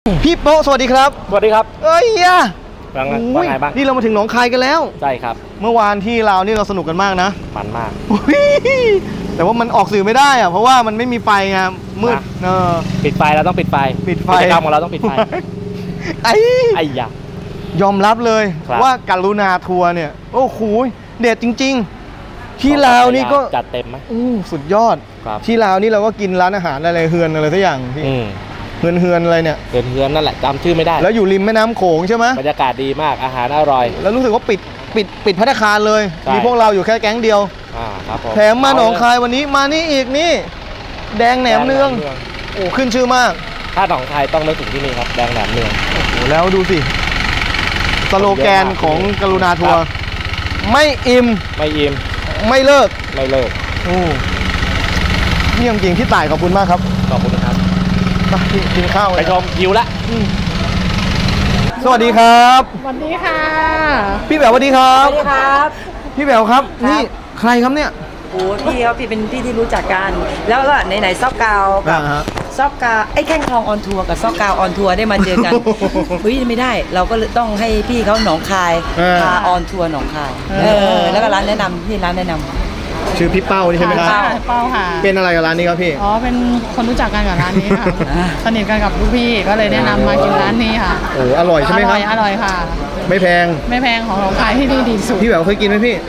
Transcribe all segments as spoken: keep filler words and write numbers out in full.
พี่โป๊ะสวัสดีครับสวัสดีครับเอ้ยอะว่าไงบ้างนี่เรามาถึงหนองคายกันแล้วใช่ครับเมื่อวานที่เรานี่เราสนุกกันมากนะมันมากแต่ว่ามันออกสื่อไม่ได้อะเพราะว่ามันไม่มีไฟไงมืดเออปิดไฟเราต้องปิดไฟปิดไฟกิจกรรมของเราต้องปิดไฟไอ้ไอ้ยายอมรับเลยว่าการุณาทัวร์เนี่ยโอ้โหเด็ดจริงๆที่ลาวนี่ก็จัดเต็มไหมอู้สุดยอดที่ลาวนี่เราก็กินร้านอาหารอะไรเฮือนอะไรสักอย่างที่เฮือนเฮือนอะไรเนี่ยเฮือนเฮือนนั่นแหละจำชื่อไม่ได้แล้วอยู่ริมแม่น้ำโขงใช่ไหมบรรยากาศดีมากอาหารอร่อยแล้วรู้สึกว่าปิดปิดปิดภัตตาคารเลยมีพวกเราอยู่แค่แก๊งเดียวแถมมาหนองคายวันนี้มานี่อีกนี่แดงแหนมเนืองโอ้ขึ้นชื่อมากถ้าหนองคายต้องนึกถึงที่นี่ครับแดงแหนมเนืองโอ้โหแล้วดูสิสโลแกนของกรุณาทัวร์ไม่อิ่มไม่อิ่มไม่เลิกไม่เลิกโอ้นี่จริงๆที่ต่ายขอบคุณมากครับขอบคุณครับไปกินข้าวไปชมยิวละสวัสดีครับสวัสดีค่ะพี่แหววสวัสดีครับสวัสดีครับพี่แหววครับนี่ใครครับเนี่ยโอ้พี่เขาพี่เป็นพี่ที่รู้จักกันแล้วก็ไหนๆซอกกาวกับซอกกาวไอ้แข้งทองออนทัวร์กับซอกกาวออนทัวร์ได้มาเจอกันเฮ้ยไม่ได้เราก็ต้องให้พี่เขาหนองคายพาออนทัวร์หนองคายเออแล้วก็ร้านแนะนำพี่ร้านแนะนำชื่อพี่เป้านี่ใช่ไหมครับเป้าค่ะเป็นอะไรกับร้านนี้ครับพี่อ๋อเป็นคนรู้จักกันกับร้านนี้ค่ะสนิทกันกับลูกพี่ก็เลยแนะนำมากินร้านนี้ค่ะโอ้อร่อยใช่ไหมครับอร่อยค่ะไม่แพงไม่แพงของหนองคายที่นี่ดีสุดพี่แหววเคยกินไหมพี่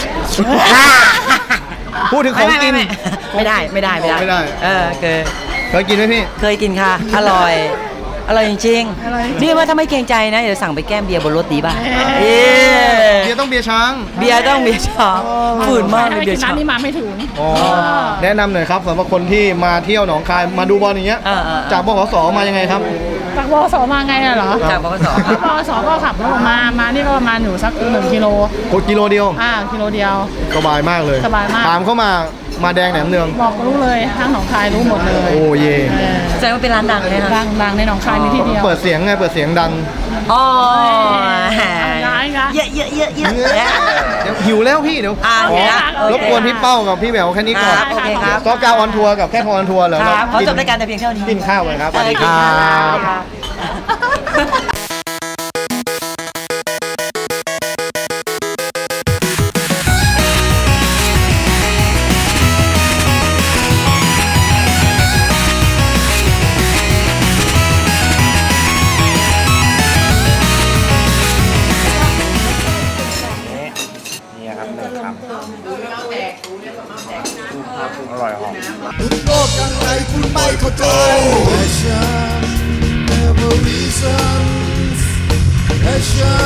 พูดถึงของกินไม่ได้ไม่ได้ไม่ได้ไม่ได้เออเคยเคยกินไหมพี่เคยกินค่ะอร่อยอร่อยจริงๆนี่ว่าถ้าไม่เกรงใจนะเดี๋ยวสั่งไปแก้มเบียร์บนรถดีป่ะเบียร์ต้องเบียร์ช้างเบียร์ต้องเบียร์ช้างฝืนมากเลยเบียร์ช้างนี่มาไม่ถึงแนะนำหน่อยครับสำหรับคนที่มาเที่ยวหนองคายมาดูบอลอย่างเงี้ยจากบขสมายังไงครับจากบขสมาไงเหรอจากบขสบขสก็ขับรถมามานี่ก็ประมาณอยู่สักหนึ่งกิโลกิโลเดียวอ่ากิโลเดียวสบายมากเลยสบายมากถามเข้ามามาแดงแหนมเนืองบอกรู้เลยทั้งหนองคายรู้หมดเลยโอ้เย่แสดงว่าเป็นร้านดังเลยค่ะดังดังในหนองคายมีที่เดียวเปิดเสียงไงเปิดเสียงดังอ๋อเยอะเยอะเยอะเยอะเดี๋ยวหิวแล้วพี่เดี๋ยวรบกวนพี่เป้ากับพี่แหววแค่นี้ก่อนโอเคครับซอกาวออนทัวร์กับแค่พอออนทัวร์เหรอครับขอจบรายการแต่เพียงเท่านี้กินข้าวกันครับสวัสดีครับอร่อยหอมโลกยังไงคุณไม่เข้าใจ Passion never reasons Passion